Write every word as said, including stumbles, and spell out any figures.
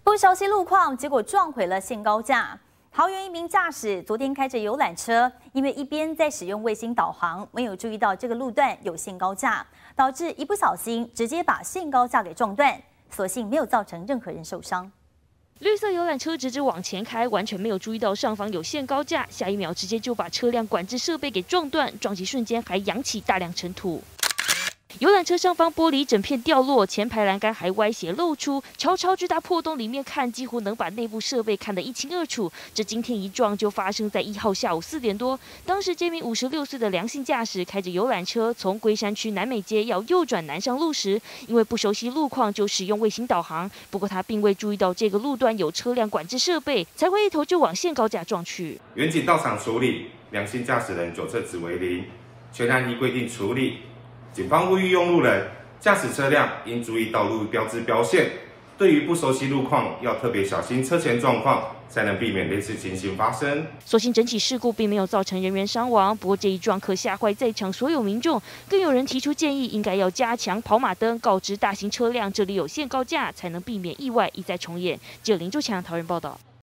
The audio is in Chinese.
不熟悉路况，结果撞毁了限高架。桃园一名驾驶昨天开着游览车，因为一边在使用卫星导航，没有注意到这个路段有限高架，导致一不小心直接把限高架给撞断，所幸没有造成任何人受伤。 绿色游览车直直往前开，完全没有注意到上方有限高架，下一秒直接就把车辆管制设备给撞断，撞击瞬间还扬起大量尘土。游览车上方玻璃整片掉落，前排栏杆还歪斜露出，朝朝巨大破洞里面看，几乎能把内部设备看得一清二楚。这惊天一撞就发生在一号下午四点多，当时这名五十六岁的梁姓驾驶开着游览车从龟山区南美街要右转南上路时，因为不熟悉路况就使用卫星导航，不过他并未注意到这个路段有车辆管制设备，才会一头就往限高架撞去。 员警到场处理，梁姓驾驶人酒测值为零，全案依规定处理。 警方呼吁用路人驾驶车辆应注意道路标志标线，对于不熟悉路况要特别小心车前状况，才能避免类似情形发生。 所幸整起事故并没有造成人员伤亡，不过这一撞可吓坏在场所有民众，更有人提出建议，应该要加强跑马灯，告知大型车辆这里有限高架，才能避免意外一再重演。记者林柱强桃园报道。